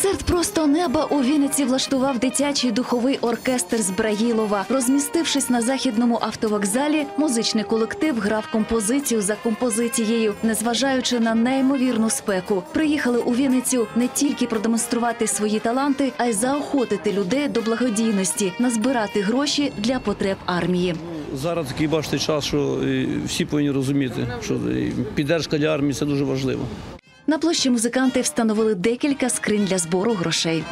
Концерт «Просто неба» у Вінниці влаштував дитячий духовий оркестр з Браїлова. Розмістившись на Західному автовокзалі, музичний колектив грав композицію за композицією, незважаючи на неймовірну спеку. Приїхали у Вінницю не тільки продемонструвати свої таланти, а й заохотити людей до благодійності, назбирати гроші для потреб армії. Зараз такий, бачите, час, що всі повинні розуміти, що підтримка для армії – це дуже важливо. На площі музиканти встановили декілька скринь для збору грошей.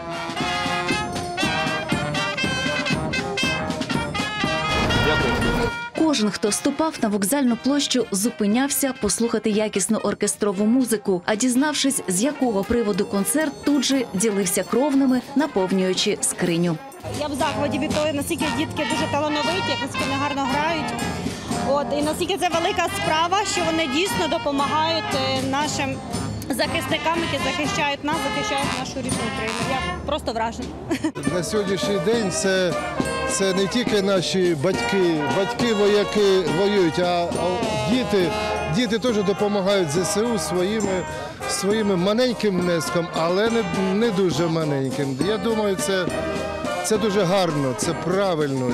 Кожен, хто ступав на вокзальну площу, зупинявся послухати якісну оркестрову музику, а дізнавшись, з якого приводу концерт, тут же ділився кровними, наповнюючи скриню. Я в захваті від того, наскільки дітки дуже талановиті, наскільки вони гарно грають. І наскільки це велика справа, що вони дійсно допомагають нашим захисникам, які захищають нас, захищають нашу рідну Україну. Я просто вражена. На сьогоднішній день це не тільки наші батьки-вояки воюють, а діти теж допомагають ЗСУ своїми маленьким внеском, але не дуже маленьким. Я думаю, це дуже гарно, це правильно,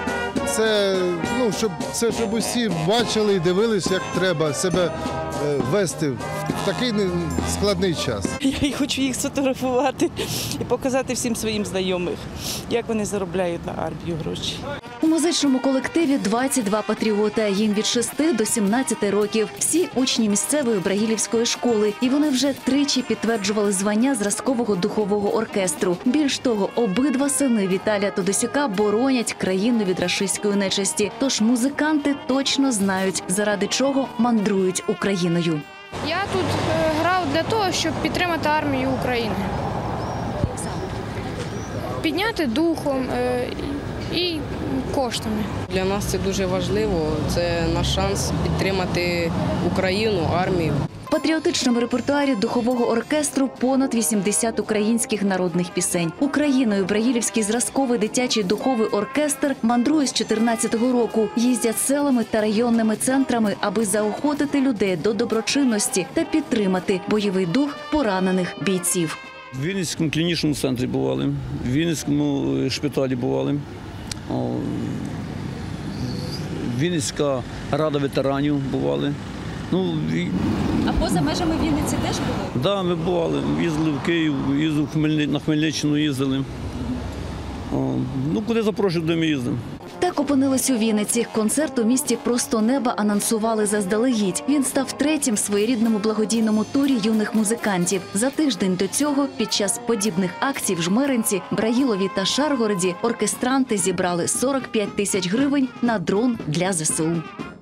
щоб усі бачили і дивилися, як треба себе вести в такий складний час. Я хочу їх сфотографувати і показати всім своїм знайомих, як вони заробляють на армію гроші. У музичному колективі 22 патріота, їм від 6 до 17 років. Всі учні місцевої Брагілівської школи. І вони вже тричі підтверджували звання зразкового духового оркестру. Більш того, обидва сини Віталія Тодосюка боронять країну від рашистської нечисті. Тож музиканти точно знають, заради чого мандрують Україною. Я тут грав для того, щоб підтримати армію України. Підняти духом і коштами. Для нас це дуже важливо, це наш шанс підтримати Україну, армію. В патріотичному репертуарі духового оркестру понад 80 українських народних пісень. Україною Браїлівський зразковий дитячий духовий оркестр мандрує з 2014 року. Їздять селами та районними центрами, аби заохотити людей до доброчинності та підтримати бойовий дух поранених бійців. В Вінницькому клінічному центрі бували, в Вінницькому шпиталі бували. Вінницька рада ветеранів бували. А поза межами Вінниці теж були? Так, да, ми бували. Їздили в Київ, на Хмельниччину їздили. Куди запрошують, де ми їздимо. Так опинились у Вінниці. Концерт у місті «Просто неба» анонсували заздалегідь. Він став третім в своєрідному благодійному турі юних музикантів. За тиждень до цього, під час подібних акцій в Жмеринці, Браїлові та Шаргороді оркестранти зібрали 45 тисяч гривень на дрон для ЗСУ.